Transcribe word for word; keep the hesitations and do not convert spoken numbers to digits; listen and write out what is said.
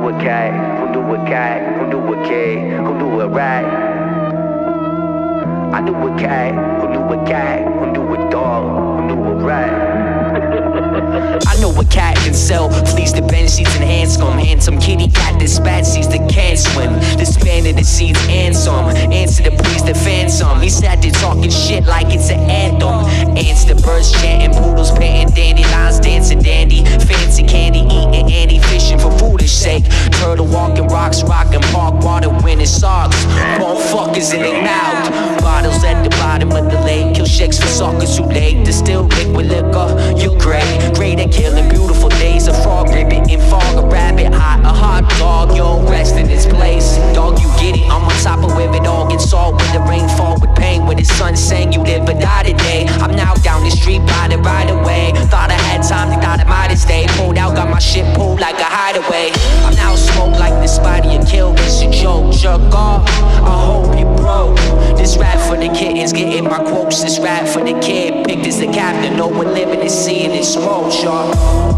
knew a cat? Who knew a cat? Who knew a kid? Who knew a rat? I knew a cat. Who knew a cat? Who knew a dog? Who knew a rat? I know a cat can sell fleas to bench seats and Hanscom. Handsome kitty cat that spat sees that can't swim. Disbanded the seeds and some. Answer the please the fan some. He sat there talking shit like it's an anthem. Ants the birds chanting, poodles panting, dandelions dancing dandy. Fancy candy eating Annie, fishing for foolish sake. Turtle walking rocks, rocking park water winning socks. Bone fuckers in their mouth. Bottles at the bottom of the lake. Kill shakes for suckers who late. Distill liquid liquor. You great, great at killing beautiful days. A frog ribbit in fog, a rabbit hot, a hot dog. Yo, rest in its place. Dog, you get it. I'm on top of where it all gets salt. When the rain fall with pain, when the sun sang, you live or die today. I'm now down the street by the right away. Thought I had time, they thought I might have stayed. Pulled out, got my shit pulled like a hideaway. I'm now smoked like the spider you killed. It's a joke, jerk off. I hope you broke. This rap for the kittens, getting my quotes. This rap for the kid, picked as the captain. No one living is seeing it smoke, y'all.